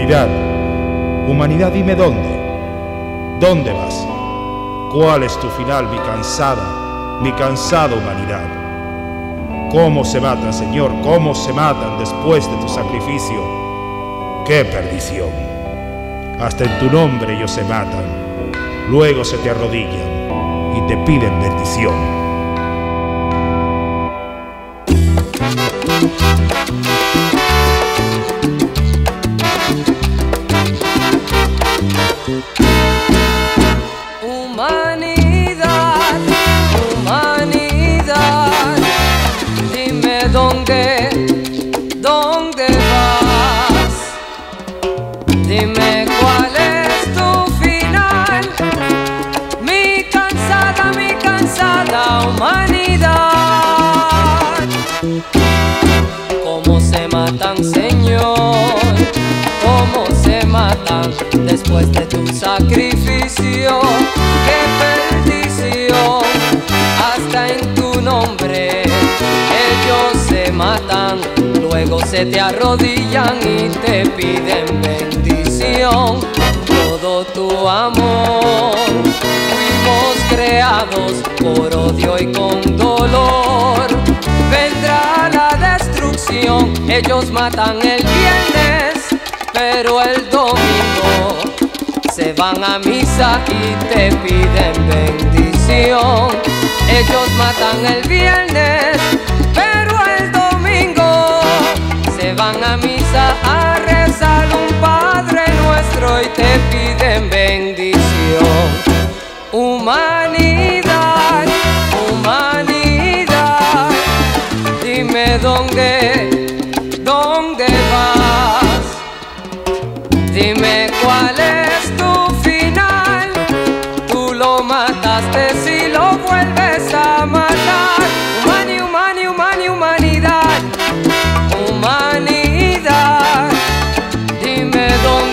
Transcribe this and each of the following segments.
Humanidad, humanidad, dime dónde vas, cuál es tu final, mi cansada humanidad. ¿Cómo se matan, Señor? ¿Cómo se matan después de tu sacrificio? ¡Qué perdición! Hasta en tu nombre ellos se matan, luego se te arrodillan y te piden bendición. Humanidad, humanidad, dime dónde vas, dime cuál es tu final, mi cansada humanidad. ¿Cómo se matan, Señor? ¿Cómo se matan después de tu sacrificio? ¡Qué perdición! Hasta en tu nombre ellos se matan, luego se te arrodillan y te piden bendición. Todo tu amor, fuimos creados por odio y con dolor. Vendrá la destrucción, ellos matan el viernes, pero el domingo se van a misa y te piden bendición. Ellos matan el viernes, pero el domingo se van a misa a rezar un Padre Nuestro y te piden bendición. Humanidad, humanidad, dime dónde vas, dime cuál es tu final. Tú lo mataste si lo vuelves a matar. Humanidad, humanidad, dime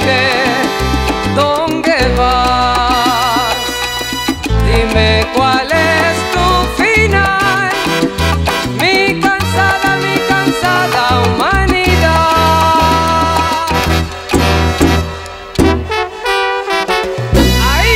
dónde vas, dime cuál es tu final, mi cansada humanidad. Ahí.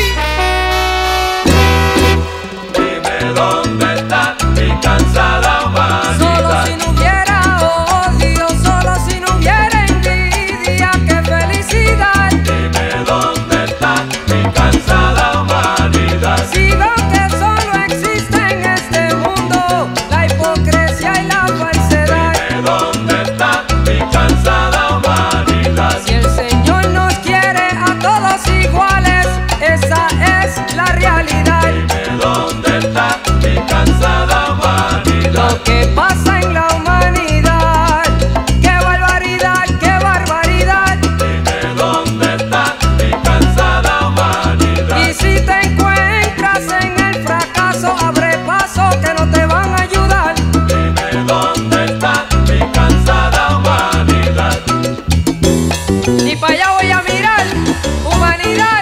Dime dónde está mi cansada humanidad. Solo si no hubiera odio, solo si no hubiera envidia, qué felicidad. Dime dónde está mi cansada humanidad. Si veo que solo existe en este mundo la hipocresía y la falsedad. Dime dónde está mi cansada humanidad. Si el Señor nos quiere a todos iguales, esa es la realidad. Dime dónde está mi cansada humanidad. Lo que pasa en la humanidad, qué barbaridad, qué barbaridad. Dime dónde está mi cansada humanidad. Y si te encuentras en el fracaso, abre paso que no te van a ayudar. Dime dónde está mi cansada humanidad. Y para allá voy a mirar, humanidad.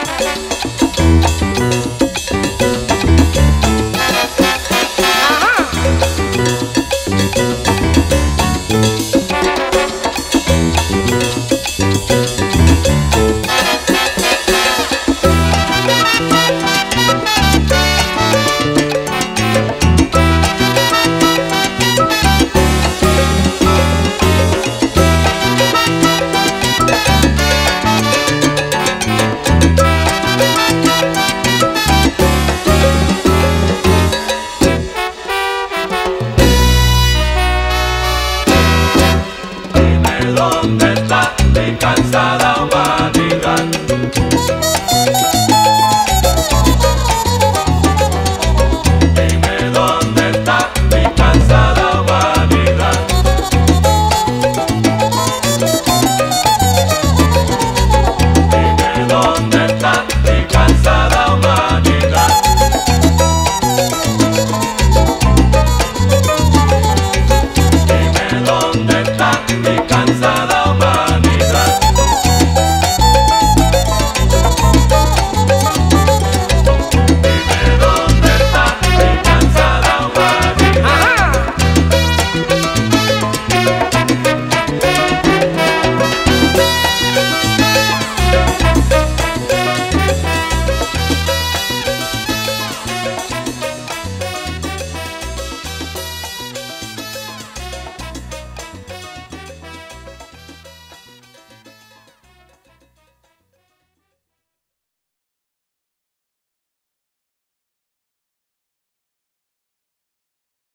Ajá. Dime dónde está mi cansada